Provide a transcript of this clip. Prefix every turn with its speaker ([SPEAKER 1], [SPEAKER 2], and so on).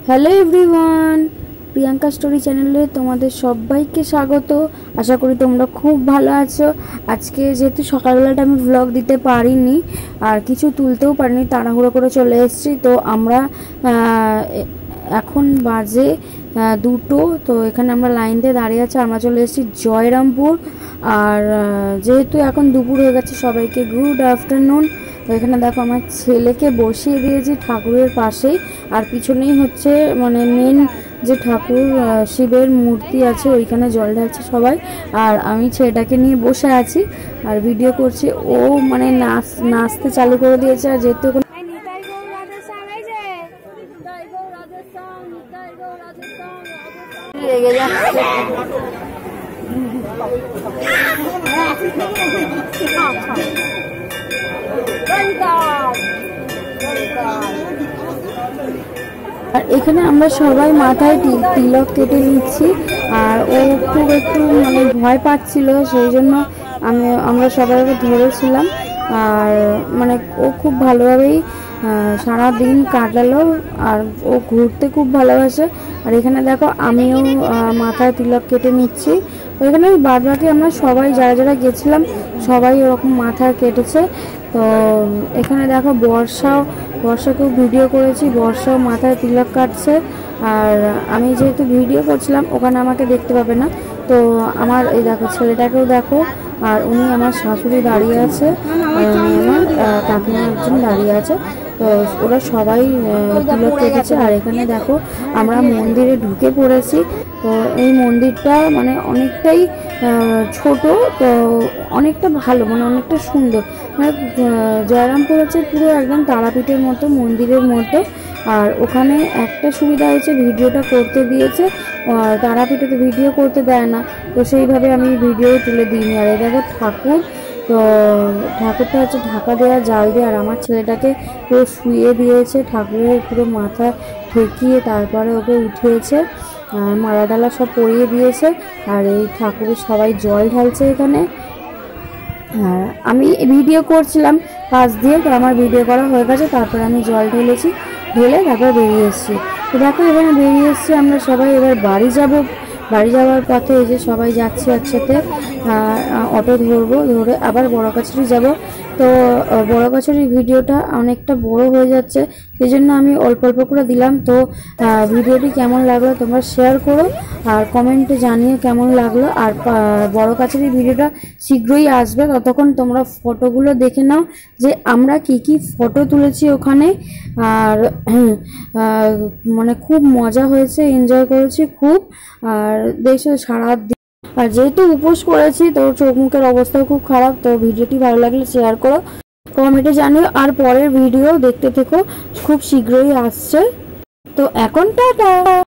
[SPEAKER 1] Hello everyone, Priyanka story চ্যানেলে তোমাদের সবাইকে স্বাগত। আশা করি তোমরা খুব ভালো আছো। আজকে যেহেতু সকালবেলাটা আমি ব্লগ দিতে পারিনি আর কিছু তুলতেও পারিনি, তাড়াহুড়ো করে চলে এসেছি। তো আমরা এখন বাজে 2টো। তো এখানে আমরা লাইন দিয়ে দাঁড়িয়ে আছি। আমরা চলে এসেছি জয়রামপুর। আর যেহেতু এখন দুপুর হয়ে গেছে, সবাইকে গুড আফটারনুন। তো এখানে দেখো আমার ছেলেকে বসিয়ে দিয়েছি ঠাকুরের পাশেই, আর পিছনেই হচ্ছে মানে মেন যে ঠাকুর শিবের মূর্তি আছে, ওইখানে জল ঢালছে সবাই। আর আমি ছেলেটাকে নিয়ে বসে আছি আর ভিডিও করছি। ও মানে নাচতে চালু করে দিয়েছে। আর যেহেতু রেগে যাচ্ছে। আর এখানে আমরা সবাই মাথায় তিলক কেটে নিচ্ছি। আর ও খুব একটু মানে ভয় পাচ্ছিল, সেই জন্য আমরা সবাই ধরেছিলাম। আর মানে ও খুব ভালোভাবেই সারা দিন কাটালো। আর ও ঘুরতে খুব ভালোবাসে। আর এখানে দেখো আমিও মাথায় তিলক কেটে নিচ্ছি। ওইখানে বাদ বাকি আমরা সবাই যারা যারা গেছিলাম সবাই ওরকম মাথায় কেটেছে। তো এখানে দেখো বর্ষাকেও ভিডিও করেছি, বর্ষাও মাথায় তিলক কাটছে। আর আমি যেহেতু ভিডিও করছিলাম ওখানে আমাকে দেখতে পাবে না। তো আমার এই দেখো ছেলেটাকেও দেখো। আর উনি আমার শাশুড়ি দাঁড়িয়ে আছে, আর উনি আমার কাকিমা একজন দাঁড়িয়ে আছে। তো ওরা সবাই তিলক কেটেছে। আর এখানে দেখো আমরা মন্দিরে ঢুকে পড়েছি। তো এই মন্দিরটা মানে অনেকটাই ছোট, তো অনেকটা ভালো, মানে অনেকটা সুন্দর। মানে জয়রামপুর হচ্ছে পুরো একদম তারাপীঠের মতো, মন্দিরের মতো। আর ওখানে একটা সুবিধা হয়েছে, ভিডিওটা করতে দিয়েছে। তারাপীঠে তো ভিডিও করতে দেয় না, তো সেইভাবে আমি ভিডিও তুলে দিইনি। আর এই দেখো ঠাকুর, তো ঠাকুরটা হচ্ছে ঢাকা দেওয়া জাল দিয়ে। আর আমার ছেলেটাকে পুরো শুয়ে দিয়েছে, ঠাকুরের পুরো মাথা ঠেকিয়ে তারপরে ওকে উঠিয়েছে, মালা ডালা সব পরিয়ে দিয়েছে। আর এই ঠাকুরের সবাই জল ঢালছে এখানে। আর আমি ভিডিও করছিলাম পাশ দিয়ে, তো আমার ভিডিও করা হয়ে গেছে। তারপরে আমি জল ঢেলেছি, ঢেলে তারপর বেরিয়ে এসেছি। তো দেখো এখানে বেরিয়ে এসেছি আমরা সবাই। এবার বাড়ি যাওয়ার পথে এই যে সবাই যাচ্ছি একসাথে। অটো ধরবো, ধরে আবার বড়কাছড়ি যাব। তো বড়কাছড়ির ভিডিওটা অনেকটা বড় হয়ে যাচ্ছে, সেই জন্য আমি অল্প অল্প করে দিলাম। তো ভিডিওটি কেমন লাগলো তোমরা শেয়ার করো আর কমেন্টে জানিয়ে কেমন লাগলো। আর বড়কাছড়ির ভিডিওটা শীঘ্রই আসবে, ততক্ষণ তোমরা ফটোগুলো দেখে নাও যে আমরা কি ফটো তুলেছি ওখানে। আর মানে খুব মজা হয়েছে, এনজয় করেছি খুব। আর দেখছো সারা দিন, আর যেহেতু উপোস করেছি তো চোখ মুখের অবস্থাও খুব খারাপ। তো ভিডিওটি ভালো লাগলে শেয়ার করো, কমেন্টে জানিও। আর পরের ভিডিও দেখতে থেকো, খুব শীঘ্রই আসছে। তো এখন টাটা।